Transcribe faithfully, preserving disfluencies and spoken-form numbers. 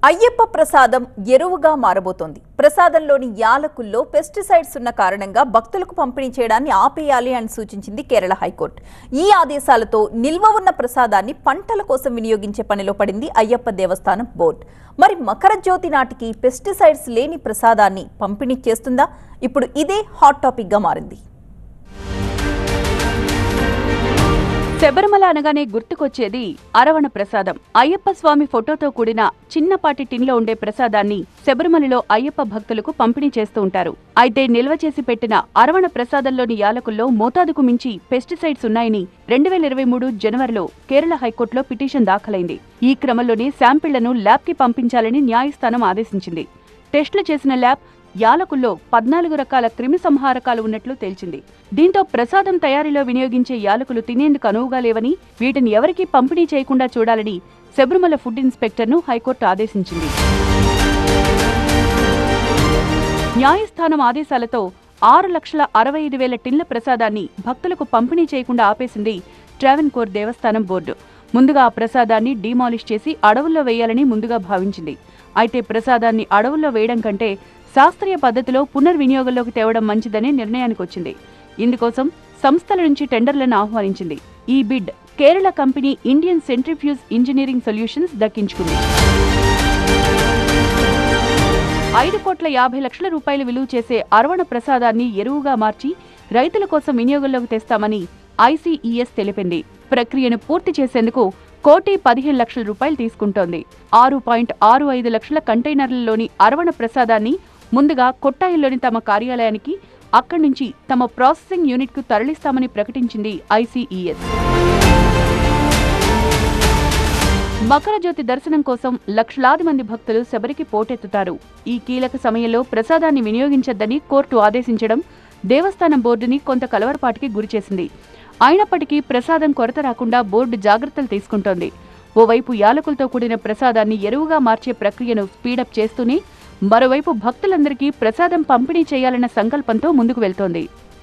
అయ్యప్ప ప్రసాదం ఎరువుగా మారబోతోంది. ప్రసాదంలోని యాలకుల్లో పెస్టిసైడ్స్ ఉన్న కారణంగా భక్తులకు పంపిణీ చేయడాన్ని ఆపేయాలి అని సూచించింది కేరళ హైకోర్టు. ఈ ఆదేశాలతో నిల్వ ఉన్న ప్రసాదాన్ని పంటల కోసం వినియోగించే పనిలో పడింది అయ్యప్ప దేవస్థానం బోర్డు. మరి మకర జ్యోతి నాటికి పెస్టిసైడ్స్ లేని ప్రసాదాన్ని పంపిణీ చేస్తుందా? ఇప్పుడు ఇదే హాట్ టాపిక్ గా మారింది. శబరిమల అనగానే గుర్తుకొచ్చేది అరవణ ప్రసాదం. అయ్యప్ప స్వామి ఫోటోతో కూడిన చిన్నపాటి టిన్లో ఉండే ప్రసాదాన్ని శబరిమలలో అయ్యప్ప భక్తులకు పంపిణీ చేస్తూ ఉంటారు. అయితే నిల్వ చేసి పెట్టిన అరవణ ప్రసాదంలోని యాలకుల్లో మోతాదుకు మించి పెస్టిసైడ్స్ ఉన్నాయని రెండు వేల ఇరవై మూడు జనవరిలో కేరళ హైకోర్టులో పిటిషన్ దాఖలైంది. ఈ క్రమంలోనే శాంపిళ్లను ల్యాబ్కి పంపించాలని న్యాయస్థానం ఆదేశించింది. టెస్టులు చేసిన ల్యాబ్ యాలకుల్లో పద్నాలుగు రకాల క్రిమి సంహారకాలు ఉన్నట్లు తేల్చింది. దీంతో ప్రసాదం తయారీలో వినియోగించే యాలకులు తినేందుకు అనువుగా లేవని, వీటిని ఎవరికీ పంపిణీ చేయకుండా చూడాలని శబరిమల ఫుడ్ ఇన్స్పెక్టర్ను హైకోర్టు ఆదేశించింది. న్యాయస్థానం ఆదేశాలతో ఆరు లక్షల అరవై ఐదు వేల టిన్ల ప్రసాదాన్ని భక్తులకు పంపిణీ చేయకుండా ఆపేసింది ట్రావెన్కోర్ దేవస్థానం బోర్డు. ముందుగా ఆ ప్రసాదాన్ని డీమాలిష్ చేసి అడవుల్లో వేయాలని ముందుగా భావించింది. అయితే ప్రసాదాన్ని అడవుల్లో వేయడం కంటే శాస్త్రీయ పద్ధతిలో పునర్వినియోగంలోకి తేవడం మంచిదనే నిర్ణయానికి వచ్చింది. ఇందుకోసం సంస్థల నుంచి టెండర్లను ఆహ్వానించింది. ఈ bid Kerala company Indian centrifuge engineering solutions దక్కించుకుంది. ఐదు కోట్ల యాభై లక్షల రూపాయలు విలువ చేసే అరవణ ప్రసాదాన్ని ఎరువుగా మార్చి రైతుల కోసం వినియోగంలోకి తెస్తామని ఐసీఈఎస్ తెలిపింది. ప్రక్రియను పూర్తి చేసేందుకు కోటి పదిహేను లక్షల రూపాయలు తీసుకుంటోంది. ఆరు పాయింట్ ఆరు ఐదు లక్షల కంటైనర్లలోని అరవణ ప్రసాదాన్ని ముందుగా కొట్టాయిల్లోని తమ కార్యాలయానికి, అక్కడి నుంచి తమ ప్రాసెసింగ్ యూనిట్కు తరలిస్తామని ప్రకటించింది ఐసీఈఎస్. మకర జ్యోతి దర్శనం కోసం లక్షలాది మంది భక్తులు శబరికి పోటెత్తుతారు. ఈ కీలక సమయంలో ప్రసాదాన్ని వినియోగించొద్దని కోర్టు ఆదేశించడం దేవస్థానం బోర్డుని కొంత కలవరపాటికి గురిచేసింది. అయినప్పటికీ ప్రసాదం కొరత రాకుండా బోర్డు జాగ్రత్తలు తీసుకుంటోంది. ఓవైపు యాలకులతో కూడిన ప్రసాదాన్ని ఎరువుగా మార్చే ప్రక్రియను స్పీడప్ చేస్తూనే మరోవైపు భక్తులందరికీ ప్రసాదం పంపిణీ చేయాలన్న సంకల్పంతో ముందుకు వెళ్తోంది.